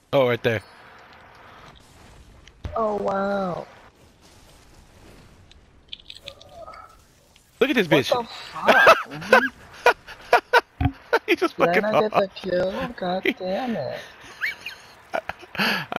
Oh, right there. Oh wow. Look at this What bitch. the fuck, man? He just Did I fucking not fell get off. the kill? God damn it.